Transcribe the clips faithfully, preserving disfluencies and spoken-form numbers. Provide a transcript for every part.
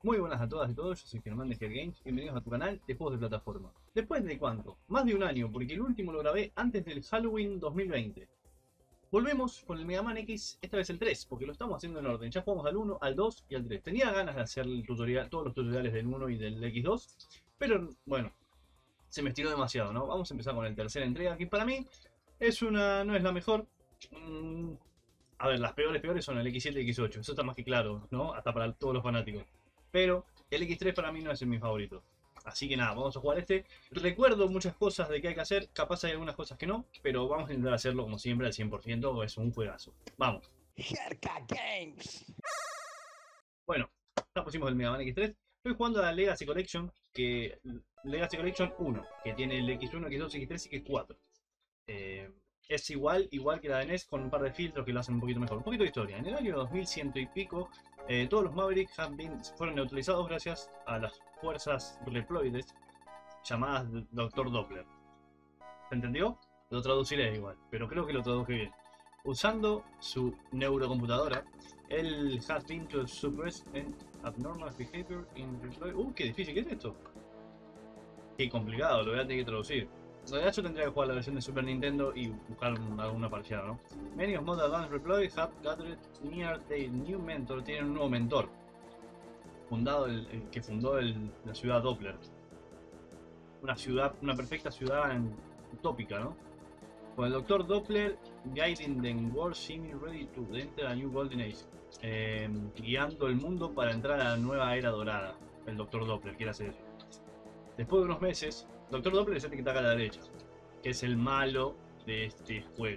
Muy buenas a todas y todos, yo soy Germán de Her Games, bienvenidos a tu canal de juegos de plataforma. ¿Después de cuánto? Más de un año, porque el último lo grabé antes del Halloween dos mil veinte. Volvemos con el Mega Man X, esta vez el tres, porque lo estamos haciendo en orden. Ya jugamos al uno, al dos y al tres. Tenía ganas de hacer el tutorial, todos los tutoriales del uno y del X dos, pero bueno, se me estiró demasiado, ¿no? Vamos a empezar con el tercera entrega, que para mí es una, no es la mejor. Mm, a ver, las peores peores son el X siete y X ocho, eso está más que claro, ¿no? Hasta para todos los fanáticos. Pero el X tres para mí no es mi favorito. Así que nada, vamos a jugar este. Recuerdo muchas cosas de que hay que hacer, capaz hay algunas cosas que no, pero vamos a intentar hacerlo como siempre al cien por ciento, es un juegazo. Vamos. Herka Games. Bueno, ya pusimos el Mega Man X tres. Estoy jugando a la Legacy Collection, que Legacy Collection uno, que tiene el X uno, X dos, X tres y X cuatro. Eh, es igual, igual que la de N E S, con un par de filtros que lo hacen un poquito mejor. Un poquito de historia. En el año dos mil cien y pico, eh, todos los Mavericks han been, fueron neutralizados gracias a las fuerzas reploides llamadas Doctor Doppler. ¿Se entendió? Lo traduciré igual, pero creo que lo traduje bien. Usando su neurocomputadora, él has been to suppress an abnormal behavior in reploid. Uh, qué difícil, ¿qué es esto? Qué complicado, lo voy a tener que traducir. En realidad yo tendría que jugar la versión de Super Nintendo y buscar alguna parcial, ¿no? Many of Mod Advanced Reploid have gathered near their new mentor. Tienen un nuevo mentor. Fundado el, el que fundó el, la ciudad Doppler. Una ciudad, una perfecta ciudad en, utópica, ¿no? Con el doctor Doppler guiding the world seeming ready to enter a new golden age. Eh, guiando el mundo para entrar a la nueva era dorada. El doctor Doppler quiere hacer eso. Después de unos meses, Doctor Doppler es el que está acá a la derecha, que es el malo de este juego.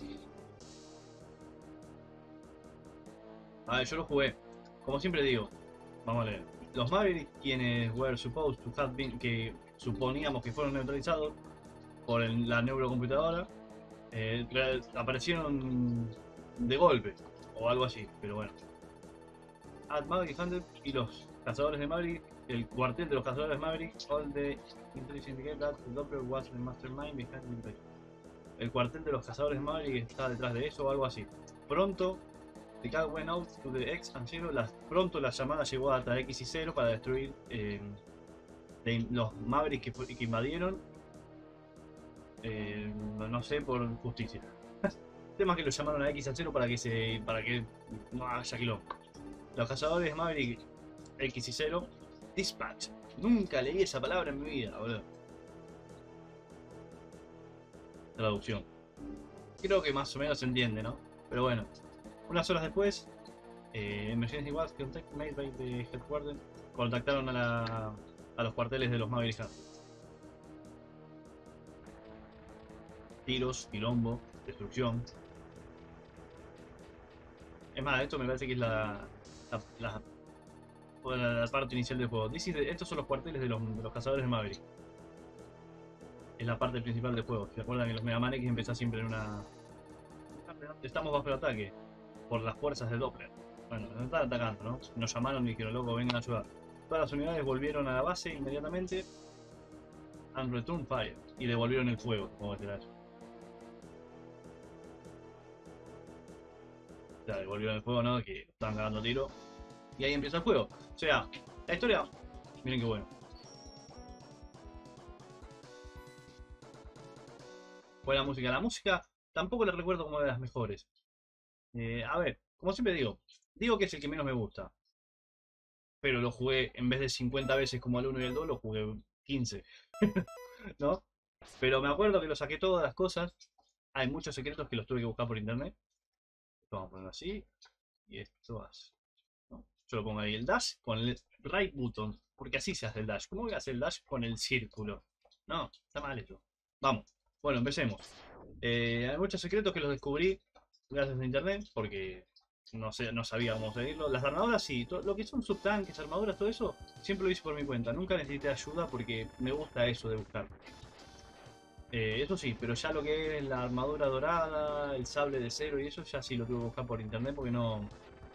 A ver, yo lo jugué. Como siempre digo, vamos a leer. Los Mavericks, quienes were supposed to have been, que suponíamos que fueron neutralizados por el, la neurocomputadora, eh, aparecieron de golpe, o algo así, pero bueno. At Maverick Hunter y los cazadores de Maverick, el cuartel de los cazadores de Maverick, all the intelligence indicate that the Doppler was the mastermind behind the invasion. El cuartel de los cazadores de Maverick está detrás de eso o algo así. Pronto, the call went out to the X and Zero. Las, pronto la llamada llegó hasta X y Zero para destruir eh, de, los Mavericks que, que invadieron. Eh, no sé, por justicia. El tema es que lo llamaron a X a Zero para que se. para que no haya quilombo. Los cazadores de Maverick X y Zero. Dispatch. Nunca leí esa palabra en mi vida, boludo. Traducción. Creo que más o menos se entiende, ¿no? Pero bueno. Unas horas después, eh, Emergency Was Contact made by the Headquarters contactaron a, la, a los cuarteles de los Maverick Hunters. Tiros, quilombo, destrucción. Es más, esto me parece que es la, la, la La, la parte inicial del juego. This is the, estos son los cuarteles de los, de los cazadores de Maverick. Es la parte principal del juego. ¿Se acuerdan que los Mega Man X empiezan siempre en una... Estamos bajo el ataque por las fuerzas de Doppler. Bueno, nos están atacando, ¿no? Nos llamaron y dijeron, loco, vengan a ayudar. Todas las unidades volvieron a la base inmediatamente. And return fire. Y devolvieron el fuego, como será eso. Ya, devolvieron el fuego, ¿no? Que estaban cagando tiro. Y ahí empieza el juego. O sea, la historia, miren qué bueno. Buena música. La música tampoco la recuerdo como de las mejores. Eh, a ver, como siempre digo, digo que es el que menos me gusta. Pero lo jugué en vez de cincuenta veces como el uno y el dos, lo jugué quince. ¿No? Pero me acuerdo que lo saqué todas las cosas. Hay muchos secretos que los tuve que buscar por internet. Esto vamos a ponerlo así. Y esto así. Yo lo pongo ahí el dash con el right button, porque así se hace el dash. ¿Cómo voy a hacer el dash con el círculo? No, está mal esto. Vamos, bueno, empecemos. Eh, hay muchos secretos que los descubrí gracias a internet, porque no sé, no sabía cómo seguirlo. Las armaduras sí, todo, lo que son subtanques, armaduras, todo eso, siempre lo hice por mi cuenta. Nunca necesité ayuda porque me gusta eso de buscar. Eh, eso sí, pero ya lo que es la armadura dorada, el sable de cero y eso, ya sí lo tuve que buscar por internet porque no...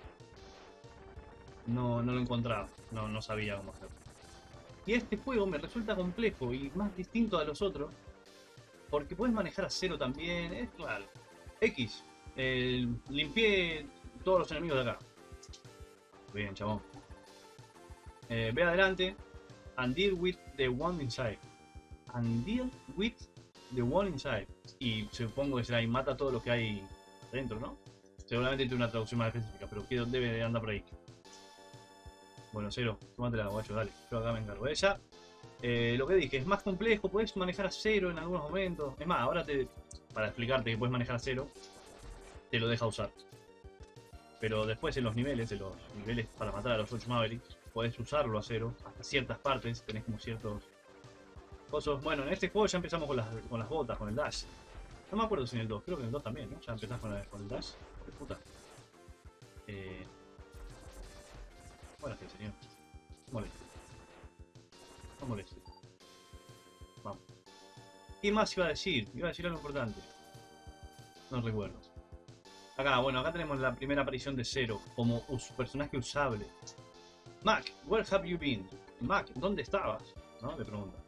No, no lo encontraba, no, no sabía cómo hacerlo. Y este juego me resulta complejo y más distinto a los otros, porque puedes manejar a Zero también, es claro. X, eh, limpié todos los enemigos de acá. Bien, chabón. Eh, ve adelante and deal with the one inside. And deal with the one inside. Y supongo que será y mata todo lo que hay dentro, ¿no? Seguramente tiene una traducción más específica, pero que debe de andar por ahí. Bueno, Cero, tómatela, guacho, dale. Yo acá me encargo de ella. Eh, lo que dije, es más complejo, puedes manejar a Cero en algunos momentos. Es más, ahora te, para explicarte que puedes manejar a Cero, te lo deja usar. Pero después en los niveles, en los niveles para matar a los ocho Mavericks, podés usarlo a Cero hasta ciertas partes, tenés como ciertos cosas. Bueno, en este juego ya empezamos con las, con las botas, con el dash. No me acuerdo si en el dos, creo que en el dos también, ¿no? Ya empezás con, la, con el dash. De puta. Eh... Bueno, este señor. No moleste. No moleste. Vamos. ¿Qué más iba a decir? Iba a decir algo importante. No recuerdo. Acá, bueno, acá tenemos la primera aparición de Zero como us personaje usable. Mac, where have you been? Mac, ¿dónde estabas? ¿No? Le pregunta.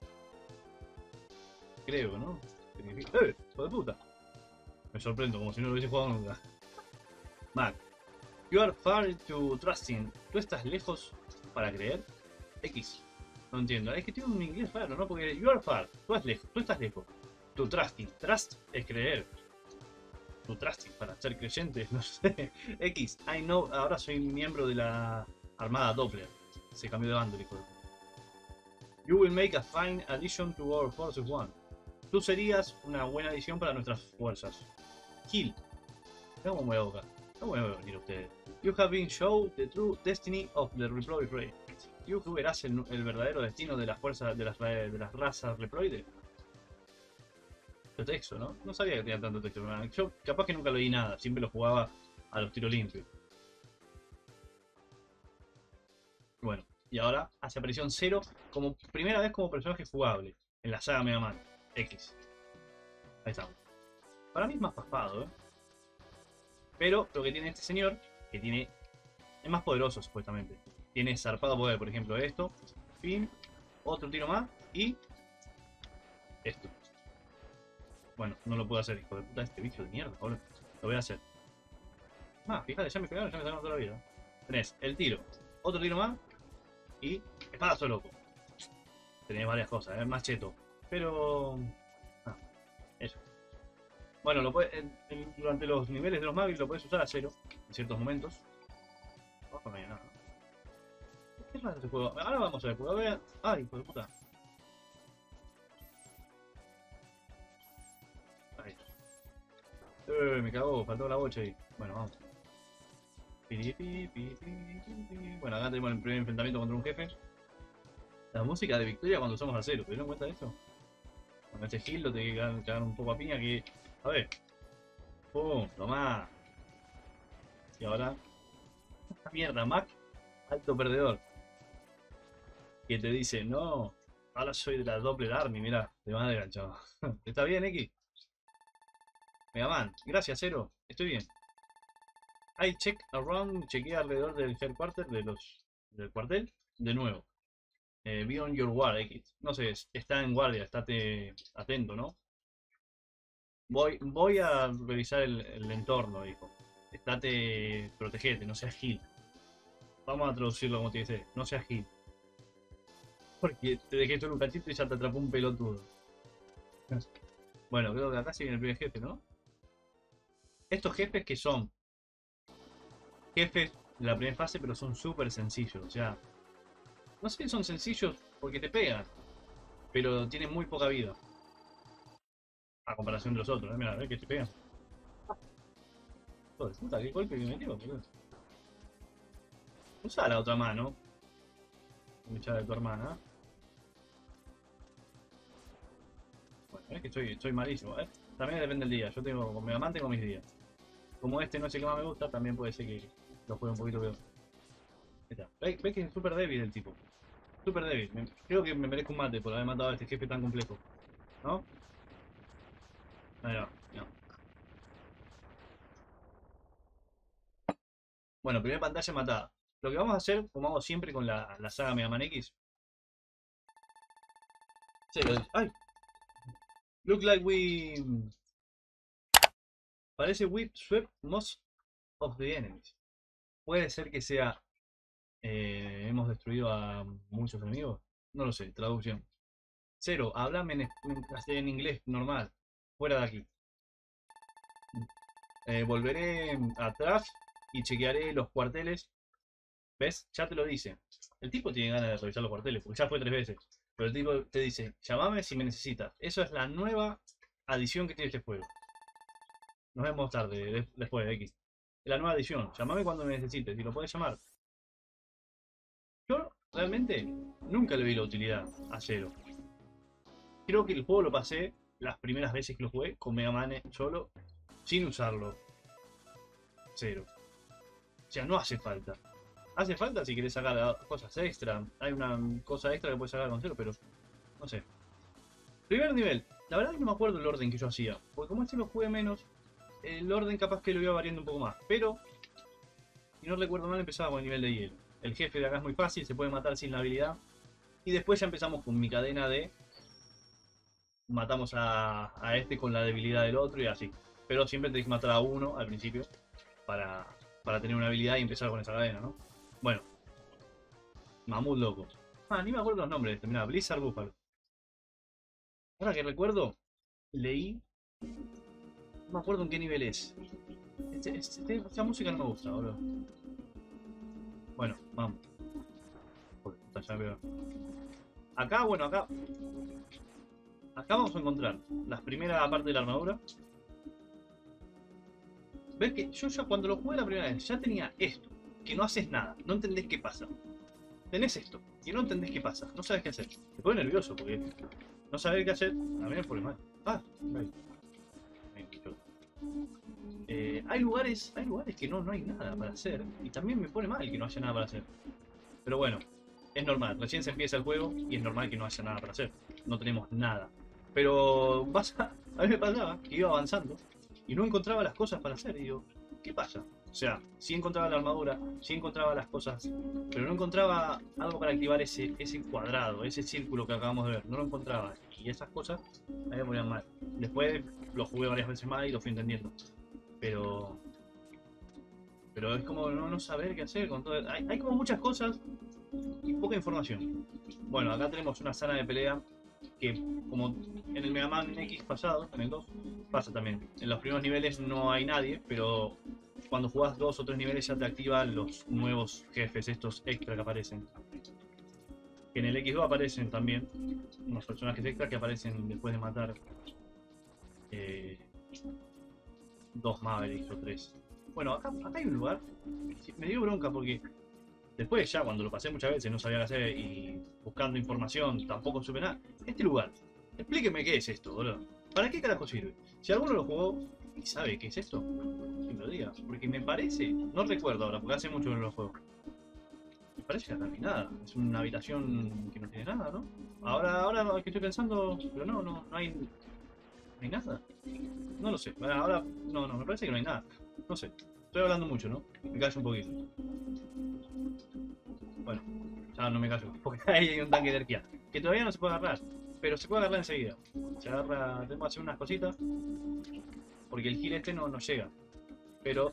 Creo, ¿no? ¡Eh! ¡Hijo de puta! Me sorprendo, como si no lo hubiese jugado nunca. Mac, you are far to trusting. ¿Tú estás lejos para creer? X. No entiendo. Es que tiene un inglés raro, ¿no? Porque you are far. Tú estás lejos. Tú estás lejos. To trusting. Trust es creer. To trusting para ser creyente. No sé. X. I know. Ahora soy miembro de la Armada Doppler. Se cambió de bando, hijo de puta. You will make a fine addition to our forces one. Tú serías una buena adición para nuestras fuerzas. Kill. ¿Cómo me voy a boca? ¿Cómo me voy a venir ustedes? You have been shown the true destiny of the Reploid race. You verás el, el verdadero destino de las fuerzas de las, de las razas Reploides. Mucho texto, ¿no? No sabía que tenía tanto texto. Yo capaz que nunca leí nada, siempre lo jugaba a los tiros limpios. Bueno, y ahora hace aparición Zero como primera vez como personaje jugable en la saga Mega Man X. Ahí estamos. Para mí es más paspado, ¿eh? Pero lo que tiene este señor, que tiene... es más poderoso supuestamente. Tiene zarpado poder, por ejemplo, esto. Fin. Otro tiro más. Y... esto. Bueno, no lo puedo hacer, hijo de puta, este bicho de mierda, boludo. Lo voy a hacer. Ah, fíjate, ya me pegaron, ya me sacaron toda la vida. Tenés el tiro. Otro tiro más. Y... espadazo loco. Tenés varias cosas, ¿eh? Más cheto. Pero... ah, eso. Bueno, lo puede, en, en, durante los niveles de los Mavis lo puedes usar a Cero en ciertos momentos. Ojo, no hay nada. ¿Qué raro este juego? Ahora vamos a ver, puedo ver. ¡Ay, hijo de puta! Ahí. Eh, me cagó, faltó la bocha ahí. Bueno, vamos. Bueno, acá tenemos el primer enfrentamiento contra un jefe. La música de victoria cuando usamos a Cero, ¿te dieron cuenta de esto? Con este heal lo te que cagar un poco a piña que... a ver. ¡Pum! ¡Tomá! Y ahora... esta mierda, Mac, alto perdedor. Que te dice, no, ahora soy de la Doppler Army, mirá, de madera, chaval. ¿Está bien, X? Mega Man, gracias, Zero, estoy bien. I check around, chequea alrededor del headquarter de los, del cuartel, de nuevo. Eh, be on your guard, X. No sé, está en guardia, estate atento, ¿no? Voy, voy a revisar el, el entorno, dijo. Estate, protegete, no seas gil. Vamos a traducirlo como te dice, no seas gil. Porque te dejé solo un cachito y ya te atrapó un pelotudo. Bueno, creo que acá sí viene el primer jefe, ¿no? Estos jefes que son jefes de la primera fase, pero son súper sencillos. O sea, no sé si son sencillos porque te pegan, pero tienen muy poca vida. A comparación de los otros, ¿eh? Mira, a ver que te pegan. Joder, puta, qué golpe que me metió, boludo. Usa la otra mano. Mucha de tu hermana. Bueno, es que estoy, estoy malísimo, ¿eh? También depende del día. Yo tengo, con Mega Man tengo mis días. Como este no es el que más me gusta, también puede ser que lo juegue un poquito peor. ¿Ves ve que es súper débil el tipo? Súper débil. Me, creo que me merezco un mate por haber matado a este jefe tan complejo. ¿No? Ahí va, no. Bueno, primera pantalla matada. Lo que vamos a hacer, como hago siempre con la, la saga Mega Man X. Sí, ¡ay! Look like we... parece we swept most of the enemies. Puede ser que sea Eh, hemos destruido a muchos enemigos. No lo sé, traducción. Cero, háblame en, en, en inglés normal. Fuera de aquí. Eh, volveré atrás y chequearé los cuarteles. ¿Ves? Ya te lo dice. El tipo tiene ganas de revisar los cuarteles, porque ya fue tres veces. Pero el tipo te dice, llamame si me necesitas. Eso es la nueva adición que tiene este juego. Nos vemos tarde, de- después de X. La nueva edición. Llamame cuando me necesites y lo puedes llamar. Yo realmente nunca le vi la utilidad a Zero. Creo que el juego lo pasé las primeras veces que lo jugué con Mega Man solo, sin usarlo. Zero. O sea, no hace falta. Hace falta si querés sacar cosas extra. Hay una cosa extra que puedes sacar con Zero, pero no sé. Primer nivel. La verdad que no me acuerdo el orden que yo hacía. Porque como este lo jugué menos, el orden capaz que lo iba variando un poco más. Pero, si no recuerdo mal, empezaba con el nivel de hielo. El jefe de acá es muy fácil, se puede matar sin la habilidad. Y después ya empezamos con mi cadena de... Matamos a, a este con la debilidad del otro y así. Pero siempre tenés que matar a uno al principio para, para tener una habilidad y empezar con esa cadena, ¿no? Bueno, Mamut loco. Ah, ni me acuerdo los nombres de este. Mirá, Blizzard Buffalo. Ahora que recuerdo, leí... No me acuerdo en qué nivel es. Este, este, esta música no me gusta, boludo. Bueno, vamos. Joder, puta, ya veo. Acá, bueno, acá. Acá vamos a encontrar la primera parte de la armadura. Ves que yo ya cuando lo jugué la primera vez ya tenía esto. Que no haces nada, no entendés qué pasa. Tenés esto, y no entendés qué pasa, no sabes qué hacer. Te pone nervioso porque no saber qué hacer, a mí me pone mal. Ah, ahí. Eh, hay lugares, hay lugares que no, no hay nada para hacer. Y también me pone mal que no haya nada para hacer. Pero bueno, es normal, recién se empieza el juego y es normal que no haya nada para hacer. No tenemos nada. Pero pasa, a mí me pasaba que iba avanzando y no encontraba las cosas para hacer. Y digo, ¿qué pasa? O sea, sí encontraba la armadura, sí encontraba las cosas, pero no encontraba algo para activar ese, ese cuadrado, ese círculo que acabamos de ver. No lo encontraba. Y esas cosas a mí me ponían mal. Después lo jugué varias veces más y lo fui entendiendo. Pero pero es como no, no saber qué hacer con todo. Hay, hay como muchas cosas y poca información. Bueno, acá tenemos una sala de pelea que, como en el Mega Man X pasado, en el dos, pasa también. En los primeros niveles no hay nadie, pero cuando jugás dos o tres niveles ya te activan los nuevos jefes, estos extra que aparecen. Que en el X dos aparecen también unos personajes extra que aparecen después de matar eh, dos Mavericks o tres. Bueno, acá, acá hay un lugar. Me dio bronca porque después ya cuando lo pasé muchas veces no sabía qué hacer y buscando información tampoco supe nada. Este lugar, explíqueme qué es esto, boludo. ¿Para qué carajo sirve? Si alguno lo jugó y sabe qué es esto, que me lo diga. Porque me parece, no recuerdo ahora, porque hace mucho que no lo juego. Me parece que acá no hay nada. Es una habitación que no tiene nada, ¿no? Ahora, ahora que estoy pensando, pero no, no, no hay, no hay nada. No lo sé. Ahora, no, no, me parece que no hay nada. No sé. Estoy hablando mucho, ¿no? Me callo un poquito. Bueno, ya no me callo, porque ahí hay un tanque de energía. Que todavía no se puede agarrar, pero se puede agarrar enseguida. Se agarra, tenemos que hacer unas cositas, porque el giro este no nos llega. Pero,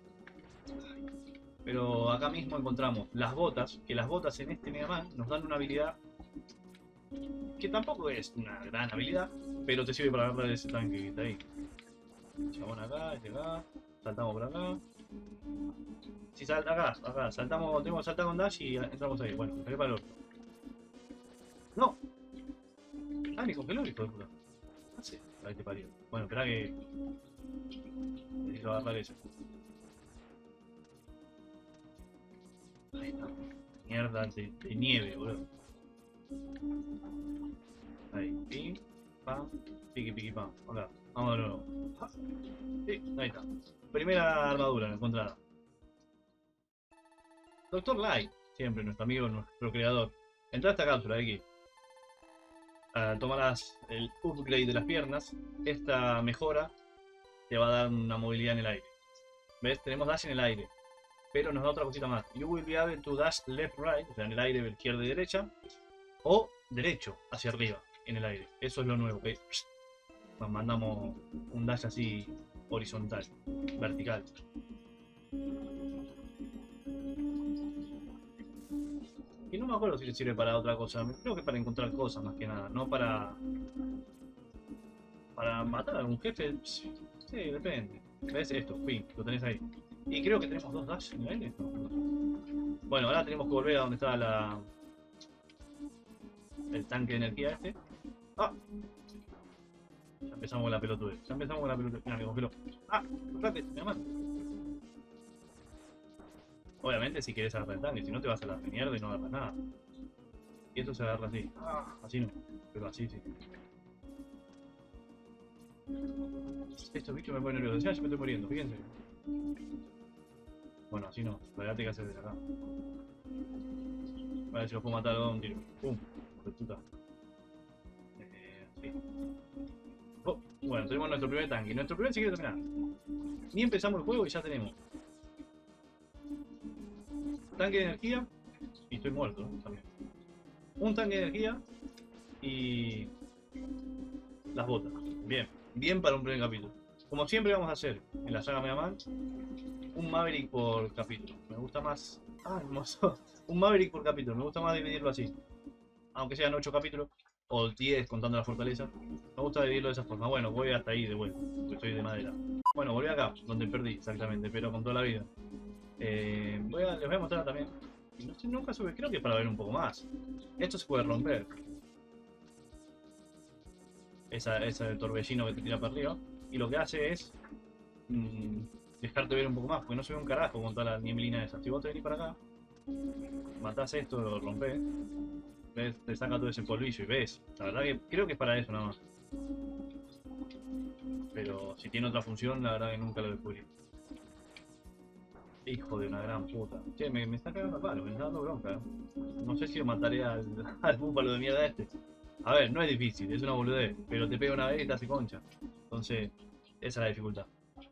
pero acá mismo encontramos las botas, que las botas en este Mega Man nos dan una habilidad que tampoco es una gran habilidad, pero te sirve para agarrar ese tanque que está ahí. Chabón acá, este acá, saltamos por acá. Si salta acá, acá, saltamos, tenemos que saltar con dash y entramos ahí. Bueno, me para el otro. ¡No! Ah, me congeló el hijo de puta. ¿Qué hace? Ahí te parió. Bueno, espera que... necesito agarrar ese. Ahí está. Mierda de, de nieve, boludo. Ahí, pim, pam, piqui, piqui, pam. Acá, vamos de nuevo. Ja. Sí, ahí está. Primera armadura encontrada. Doctor Light, siempre nuestro amigo, nuestro creador. Entra a esta cápsula de aquí. Uh, tomarás el upgrade de las piernas. Esta mejora te va a dar una movilidad en el aire. ¿Ves? Tenemos dash en el aire. Pero nos da otra cosita más. You will be able to dash left right, o sea, en el aire izquierda y derecha. O derecho, hacia arriba, en el aire. Eso es lo nuevo. Que nos mandamos un dash así horizontal, vertical. Y no me acuerdo si sirve para otra cosa. Creo que para encontrar cosas más que nada, no para... Para matar a algún jefe. Sí, depende. ¿Ves esto? Fin, lo tenés ahí. Y creo que tenemos dos dash en el aire. Bueno, ahora tenemos que volver a donde estaba la... el tanque de energía este. ¡Ah! Ya empezamos con la pelotude. Ya empezamos con la pelotude. Mira, me congeló. ¡Ah! ¡Cortate! ¡Me amas! Obviamente si querés agarrar el tanque, si no te vas a la mierda y no agarras nada. Y esto se agarra así. ¡Ah! Así no. Pero así sí. Estos bichos me ponen nervioso. Ya, yo me estoy muriendo, fíjense. Bueno, así no. La verdad te que hacer desde acá. A ver si los puedo matar a un tiro. ¡Pum! De puta. Eh, sí. Oh, bueno, tenemos nuestro primer tanque. Nuestro primer secreto, mirá. Ni empezamos el juego y ya tenemos tanque de energía. Y estoy muerto, ¿no? También. Un tanque de energía y las botas. Bien, bien para un primer capítulo. Como siempre vamos a hacer en la saga Mega Man, un Maverick por capítulo. Me gusta más... Ah, hermoso. Un Maverick por capítulo. Me gusta más dividirlo así. Aunque sean ocho capítulos, o diez contando la fortaleza. Me gusta dividirlo de esa forma. Bueno, voy hasta ahí de vuelta, porque estoy de madera. Bueno, volví acá, donde perdí exactamente, pero con toda la vida. Eh, voy a, les voy a mostrar también. No sé, nunca sube, creo que para ver un poco más. Esto se puede romper. Esa, esa del torbellino que te tira para arriba. Y lo que hace es mmm, dejarte ver un poco más, porque no se ve un carajo con toda la nieblina esa. Si vos te venís para acá, matás esto, lo rompés, ves, te saca todo ese polvillo y ves. La verdad que creo que es para eso nada más. Pero si tiene otra función, la verdad que nunca lo descubrí. Hijo de una gran puta. Che, me, me está cagando a palo, me está dando bronca. ¿eh? No sé si lo mataré al, al búfalo de mierda este. A ver, no es difícil, es una boludez, pero te pega una vez y te hace concha. Entonces, esa es la dificultad.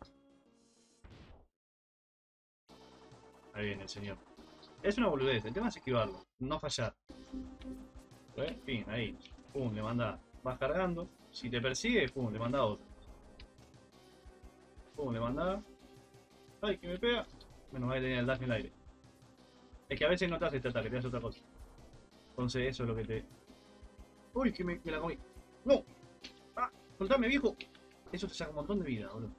Ahí viene el señor. Es una boludez, el tema es esquivarlo, no fallar. ¿Ves? Fin, ahí. Pum, le manda. Vas cargando. Si te persigue, pum, le manda otro. Pum, le manda. Ay, que me pega. Menos mal que tenía el dash en el aire. Es que a veces no te hace este ataque, te hace otra cosa. Entonces eso es lo que te... Uy, que me, me la comí. ¡No! ¡Ah! ¡Soltame, viejo! Eso te saca un montón de vida, boludo.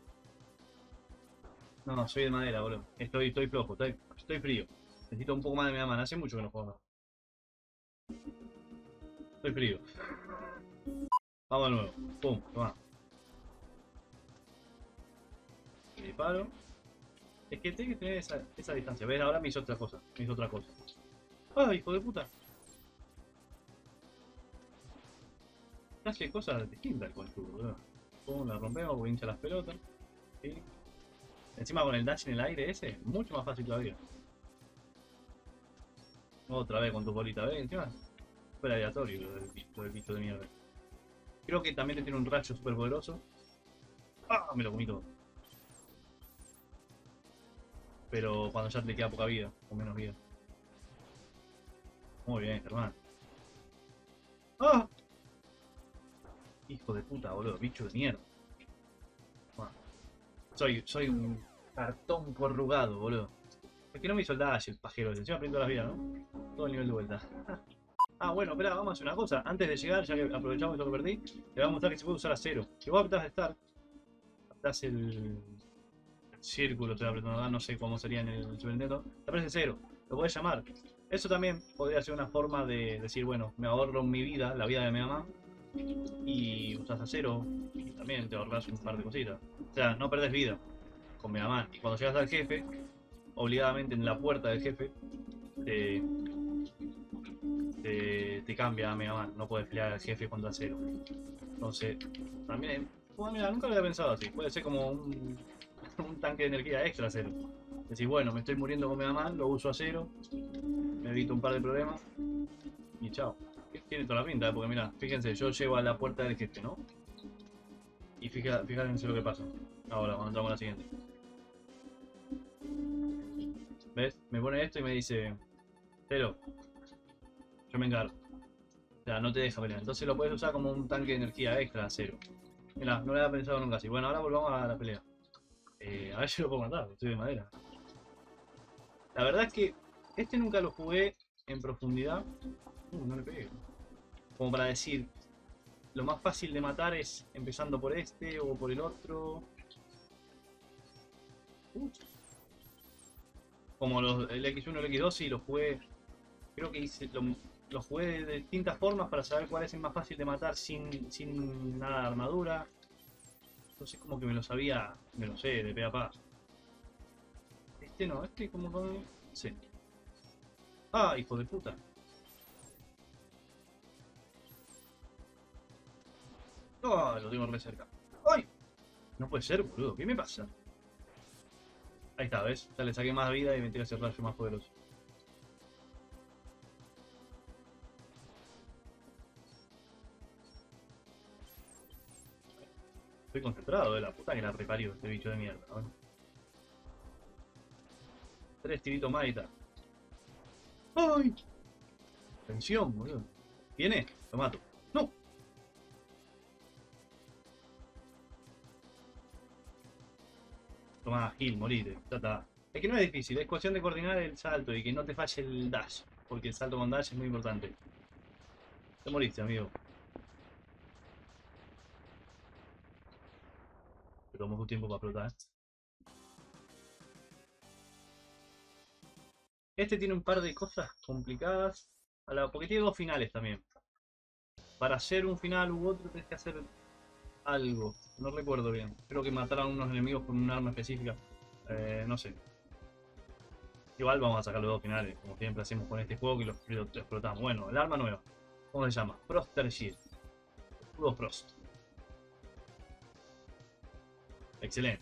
No, no, soy de madera, boludo. Estoy, estoy flojo, estoy, estoy frío. Necesito un poco más de Mega Man. Hace mucho que no juego. Estoy frío. Vamos de nuevo. Pum, toma. Y disparo. Es que tengo que tener esa, esa distancia. ¿Ves? Ahora me hizo otra cosa. Me hizo otra cosa. ¡Ay, hijo de puta! Hace cosas distintas con el cubo, boludo. Pum, la rompemos, hincha las pelotas. ¿Sí? Encima con el dash en el aire ese, mucho más fácil todavía. Otra vez con tu bolita, ¿ves? Encima fue aleatorio lo del, bicho, del bicho de mierda. Creo que también tiene un rayo super poderoso. ¡Ah! Me lo comí todo. Pero cuando ya te queda poca vida, o menos vida. Muy bien, Germán. ¡Ah! Hijo de puta, boludo, bicho de mierda. Bueno, soy, soy un cartón corrugado, boludo. Es que no me hizo el dash el pajero. Encima aprendo las vidas, ¿no? Todo el nivel de vuelta. Ah, bueno, espera, vamos a hacer una cosa. Antes de llegar, ya que aprovechamos lo que perdí, le voy a mostrar que se puede usar acero. Si vos apretás Start, apretás el, el círculo, estoy apretando, no sé cómo sería en el Super Nintendo, te aparece cero, lo podés llamar. Eso también podría ser una forma de decir, bueno, me ahorro mi vida, la vida de mi mamá, y usas acero, y también te ahorras un par de cositas. O sea, no perdés vida con Mega Man. Y cuando llegas al jefe, obligadamente en la puerta del jefe, te... Te, te cambia a Mega Man, no puedes pelear al jefe contra cero. Entonces, también, bueno, mira, nunca lo había pensado así. Puede ser como un, un tanque de energía extra cero. Decir, bueno, me estoy muriendo con Mega Man, lo uso a cero, me evito un par de problemas y chao. Tiene toda la pinta, porque mira, fíjense, yo llego a la puerta del jefe, ¿no? Y fija, fíjense lo que pasa. Ahora, cuando entramos a la siguiente. ¿Ves? Me pone esto y me dice, cero. Yo me encargo. O sea, no te deja pelear. Entonces lo puedes usar como un tanque de energía extra a cero. Mira, no lo había pensado nunca así. Bueno, ahora volvamos a la pelea. Eh, a ver si lo puedo matar, estoy de madera. La verdad es que este nunca lo jugué en profundidad. Uh, no le pegué. Como para decir, lo más fácil de matar es empezando por este o por el otro. Uh. Como los, el equis uno y el equis dos, sí, los jugué. Creo que hice, lo, los jugué de distintas formas para saber cuál es el más fácil de matar sin, sin nada de armadura. Entonces como que me lo sabía, me lo sé de pe a pa. Este no, este como con... Sí. Ah, hijo de puta. Ah, lo tengo re cerca. ¡Ay! No puede ser, boludo. ¿Qué me pasa? Ahí está, ¿ves? Ya le saqué más vida y me tira ese rayo más poderoso. Estoy concentrado, de la puta que la reparió este bicho de mierda, ¿no? Tres tiritos más y está. ¡Ay! Tensión, boludo. ¿Viene? Lo mato. ¡No! Tomá, Gil, morite. Ya está. Es que no es difícil, es cuestión de coordinar el salto y que no te falle el dash. Porque el salto con dash es muy importante. Te moriste, amigo. Te tomó tu tiempo para explotar. Este tiene un par de cosas complicadas. A la, porque tiene dos finales también. Para hacer un final u otro tenés que hacer algo. No recuerdo bien. Creo que mataron a unos enemigos con un arma específica. Eh, no sé. Igual vamos a sacar los dos finales, como siempre hacemos con este juego que los, los explotamos. Bueno, el arma nueva. ¿Cómo se llama? Froster Shield. Escudo Frost. Excelente.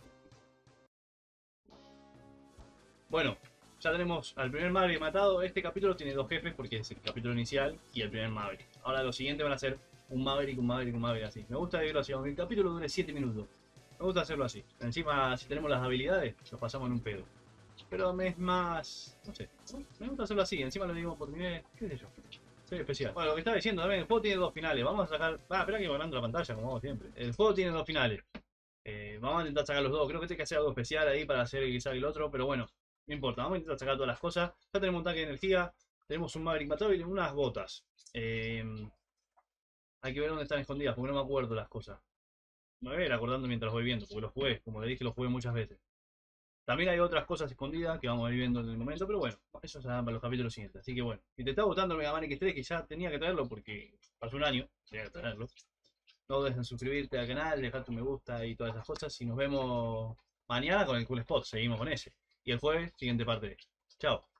Bueno, ya tenemos al primer Maverick matado. Este capítulo tiene dos jefes porque es el capítulo inicial y el primer Maverick. Ahora los siguientes van a ser un Maverick, un Maverick, un Maverick así. Me gusta verlo así, aunque el capítulo dure siete minutos. Me gusta hacerlo así. Encima, si tenemos las habilidades, los pasamos en un pedo. Pero me es más... no sé. Me gusta hacerlo así. Encima lo digo por nivel... qué sé yo. Soy especial. Bueno, lo que estaba diciendo también, el juego tiene dos finales. Vamos a sacar... Ah, espera que ganando la pantalla, como hago siempre. El juego tiene dos finales. Eh, vamos a intentar sacar los dos. Creo que tiene que hacer algo especial ahí para hacer que salga el otro. Pero bueno, no importa. Vamos a intentar sacar todas las cosas. Ya tenemos un tanque de energía. Tenemos un Maverick matado y unas botas. Eh, hay que ver dónde están escondidas porque no me acuerdo las cosas. Me voy a ir acordando mientras voy viendo. Porque los jugué, como le dije, los jugué muchas veces. También hay otras cosas escondidas que vamos a ir viendo en el momento, pero bueno, eso será para los capítulos siguientes. Así que bueno, si te está gustando el Mega Man equis tres, que ya tenía que traerlo porque pasó un año, tenía que traerlo. No dudes en suscribirte al canal, dejar tu me gusta y todas esas cosas. Y nos vemos mañana con el Cool Spot, seguimos con ese. Y el jueves, siguiente parte. Chao.